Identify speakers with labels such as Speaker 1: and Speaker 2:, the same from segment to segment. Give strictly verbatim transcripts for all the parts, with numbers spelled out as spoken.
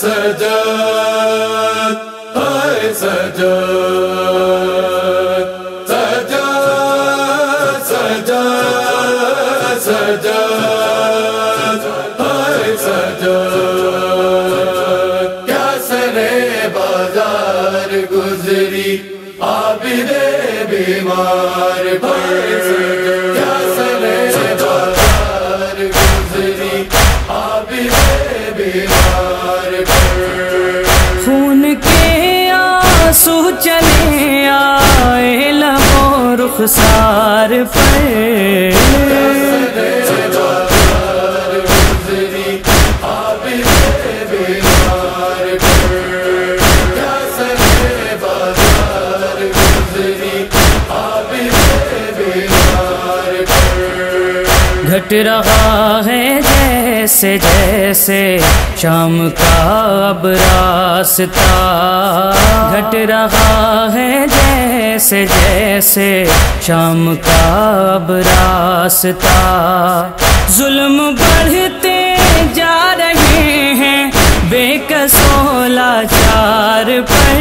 Speaker 1: سجاد ہائے سجاد سجاد سجاد سجاد ہائے سجاد کیا سرے بازار گزری عابد بیمار پر کیا سرے بازار گزری عابد بیمار پر
Speaker 2: خون کے آنسو چلے آئے لبوں رخسار پر گھٹ رہا ہے جیسے جیسے شام کا اب راستہ گھٹ رہا ہے جیسے جیسے شام کا اب راستہ ظلم بڑھتے جا رہے ہیں بے قصوں لاچار پر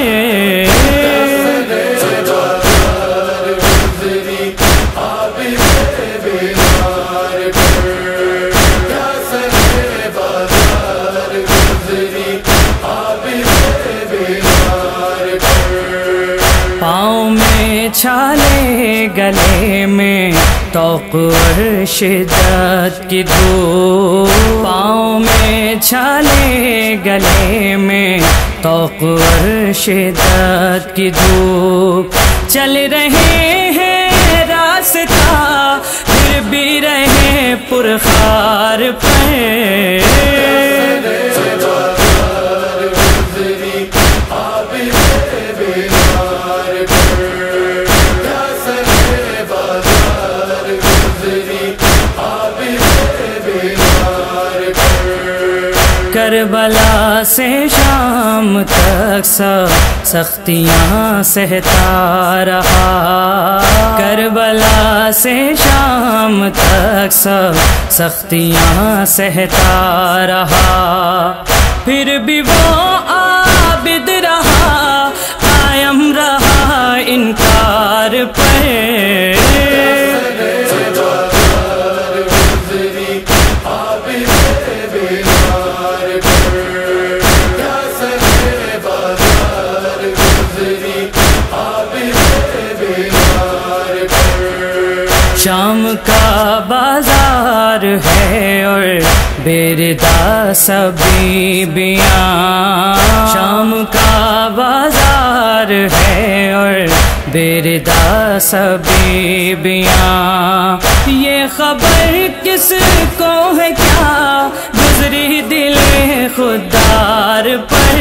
Speaker 2: پاؤں میں چھالے گلے میں توق اور شدت کی دھوپ پاؤں میں چھالے گلے میں توق اور شدت کی دھوپ چل رہے ہیں راستہ پھر بھی رہے پرخار پر کربلا سے شام تک سب سختیاں سہتا رہا کربلا سے شام تک سب سختیاں سہتا رہا پھر بھی وہ عابد رہا قائم رہا انکار پر شام کا بازار ہے اور بیردا سبھی بیاں شام کا بازار ہے اور بیردا سبھی بیاں یہ خبر کس کو ہے کیا گزری دل خوددار پر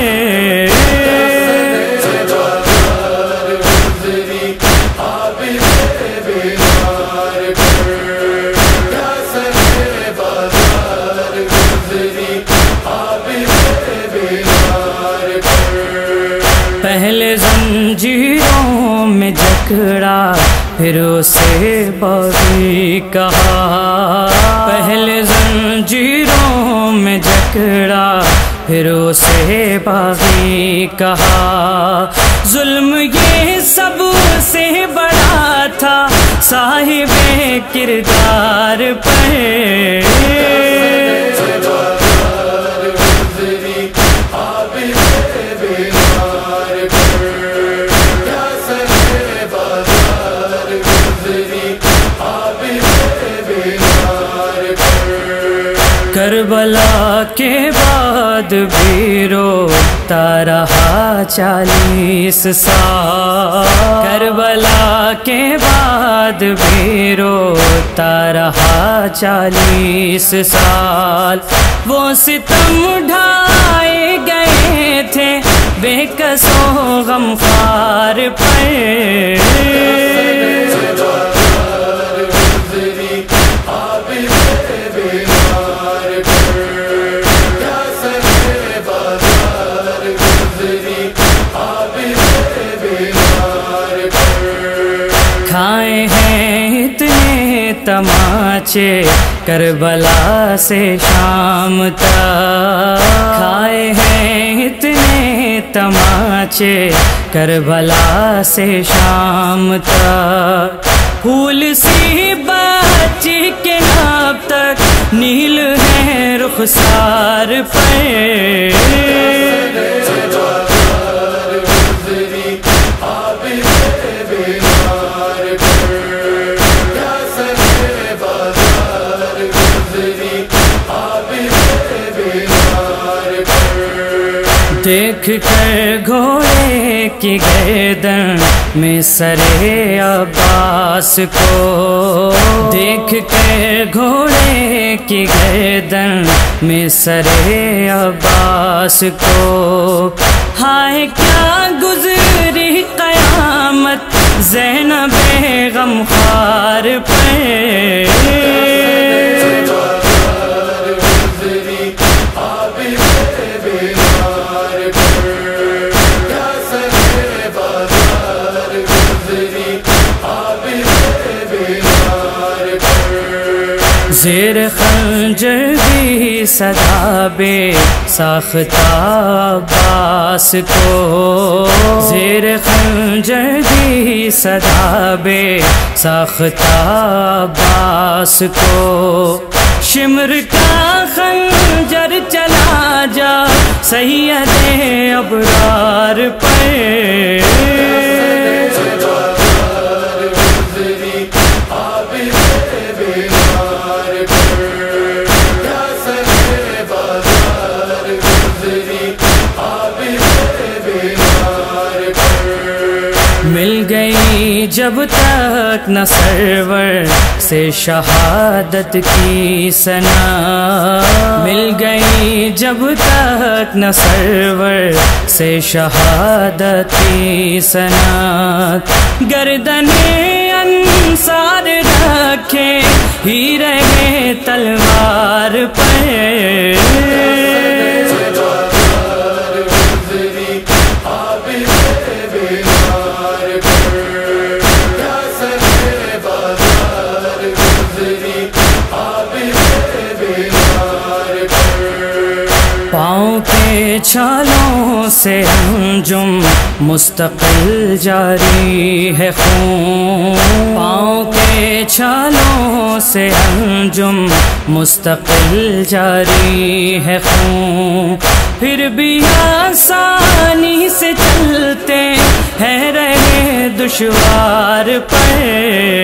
Speaker 2: پہلے زنجیروں میں جکڑا پھر اسے باغی کہا پہلے زنجیروں میں جکڑا پھر اسے باغی کہا ظلم یہ سب سے بڑا تھا صاحب کردار پر کربلا کے بعد بھی روتا رہا چالیس سال کربلا کے بعد بھی روتا رہا چالیس سال وہ ستم ڈھائے گئے تھے بے قصوں غمخوار پر کھائے ہیں اتنے تماچے کربلا سے شام تک، کھائے ہیں اتنے تماچے کربلا سے شام تک، پھول سی بچی کے اب تک نیل ہے رخسار پہ، دیکھ کر گھوڑے کی گردن میں سرے عباس کو، دیکھ کر گھوڑے کی گردن میں سرے عباس کو، ہائے کیا گزری قیامت زینب غمخوار پہ، زیر خنجر بھی صدا بے ساختہ عباس کو، زیر خنجر بھی صدا بے ساختہ عباس کو، شمر کا خنجر چلا جا سید ابرار پہ، مل گئی جب تک نہ سرور سے شہادت کی سنا، مل گئی جب تک نہ سرور سے شہادت کی سنا، گردن انصار رکھے ہی رہے تلوار پہ، پاؤں کے چھالوں سے انجم مستقل جاری ہے خون، پاؤں کے چھالوں سے انجم مستقل جاری ہے خون، پھر بھی آسانی سے چلتے ہیں رہے دشوار پہ،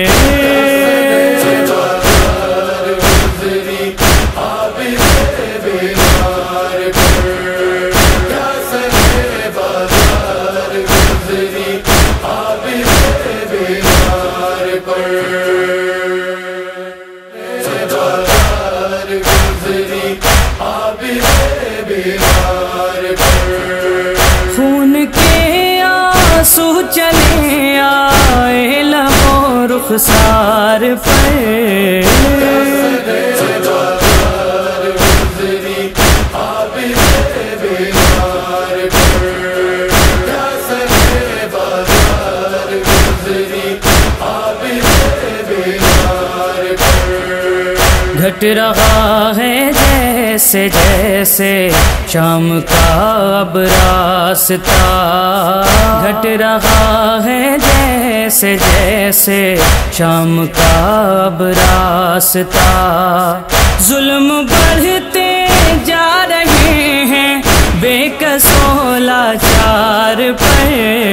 Speaker 2: خون کے آنسو چلے آئے لبوں رخسار پہ، گھٹ رہا ہے جیسے جیسے شام کا اب راستہ، گھٹ رہا ہے جیسے جیسے شام کا اب راستہ، ظلم بڑھتے جا رہے ہیں بے کسو لاچار پہ،